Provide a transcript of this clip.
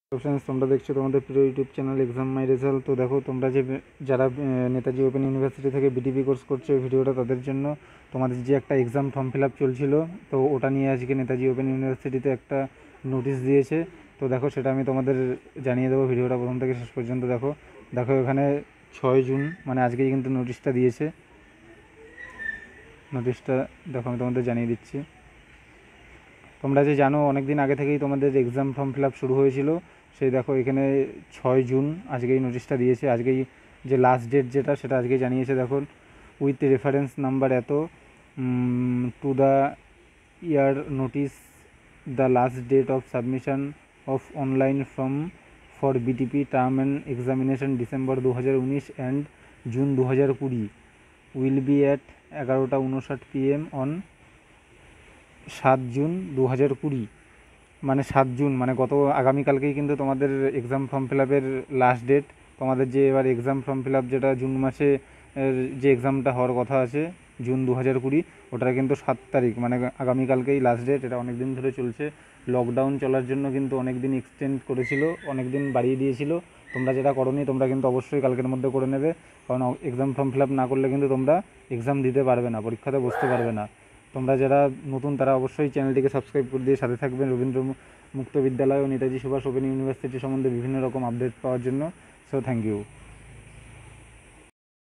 তো ফ্রেন্ডস, তোমরা দেখছো তোমাদের প্রিয় YouTube channel exam my result. তো দেখো, তোমরা যারা নেতাজি ওপেন ইউনিভার্সিটি থেকে বিটিপি কোর্স করছো, এই ভিডিওটা তাদের জন্য। তোমাদের যে একটা এক্সাম ফর্ম ফিল আপ চলছিল, তো ওটা নিয়ে আজকে নেতাজি ওপেন ইউনিভার্সিটিতে একটা নোটিশ দিয়েছে। তো দেখো, সেটা আমি তোমাদের জানিয়ে দেবো। ভিডিওটা প্রথম থেকে শেষ পর্যন্ত দেখো। দেখো, এখানে 6 জুন মানে আজকেই কিন্তু নোটিশটা দিয়েছে। নোটিশটা দেখো, আমি তোমাদের জানিয়ে দিচ্ছি। তোমরা যে জানো, অনেক দিন আগে থেকেই তোমাদের এক্সাম ফর্ম ফিল আপ শুরু হয়েছিল। সেই দেখো, এখানে 6 জুন আজকেই নোটিশটা দিয়েছে। আজকেই যে লাস্ট ডেট যেটা, সেটা আজকেই জানিয়েছে। দেখো, উইথ রেফারেন্স নাম্বার এত to the year notice, the last date of submission of online form for BTP term and examination December 2019 and June 2020 will be at 11:59 PM on 7 June 2020। মানে 7 June মানে আগামীকালকেই কিন্তু তোমাদের এক্সাম ফর্ম ফিল আপের last date. তোমাদের যে এবার exam form fill up যেটা জুন মাসে যে এক্সামটা হওয়ার কথা আছে জুন 2020, ওটার কিন্তু 7 তারিখ মানে আগামীকালকেই লাস্ট ডেট। এটা অনেক দিন ধরে চলছে। লকডাউন চলার জন্য কিন্তু অনেক দিন এক্সটেন্ড করেছিল, অনেক দিন বাড়িয়ে দিয়েছিল। তোমরা যেটা করোনি, তোমরা কিন্তু অবশ্যই কালকের মধ্যে করে নেবে, কারণ এক্সাম ফর্ম ফিল আপ না করলে কিন্তু তোমরা এক্সাম দিতে পারবে না, পরীক্ষাতে বসতে পারবে না। তোমরা যারা নতুন, তারা অবশ্যই চ্যানেলটিকে সাবস্ক্রাইব করে দিয়ে সাথে থাকবেন রবীন্দ্র মুক্ত বিদ্যালয় ও নেতাজি সুভাষ ওপেন ইউনিভার্সিটি সম্বন্ধে বিভিন্ন রকম আপডেট পাওয়ার জন্য। So thank you.